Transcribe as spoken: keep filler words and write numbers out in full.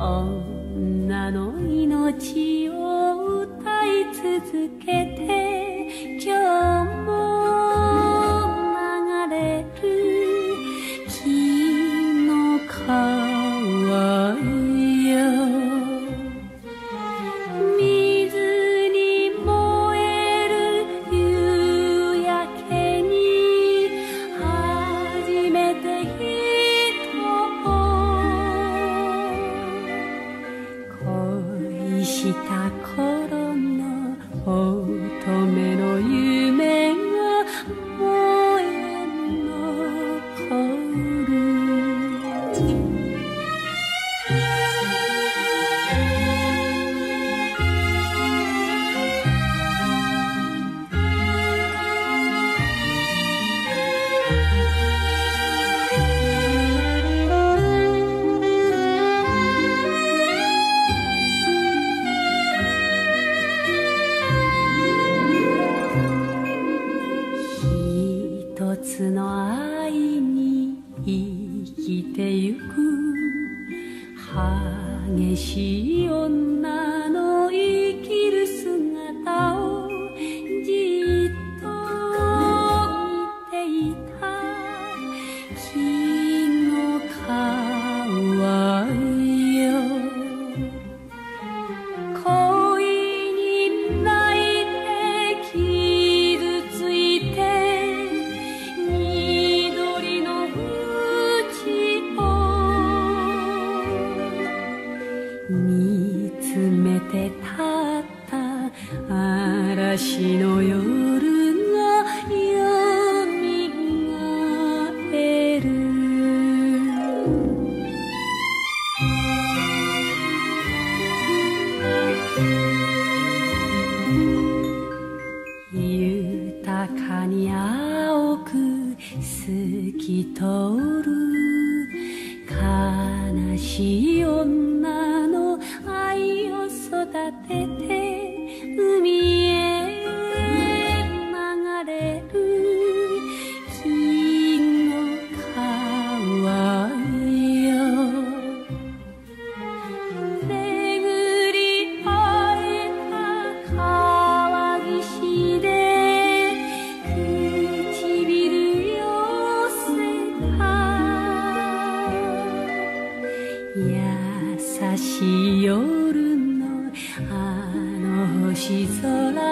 女の命を歌い続けて今日も流れる木の川よ、水に燃える夕焼けに初めて人を恋した頃の乙女の夢が燃え残る。一つの愛に生きてゆく激しい女の生きる姿をじっと見ていた。木の川よ、恋に泣いて傷ついて緑の淵を見つめてたった嵐の夜がよみがえる。豊かに青く透き通る悲しい女の愛を育てて海へ流れる木の川よ、巡り会えた川岸で唇寄せた優しい夜のあの星空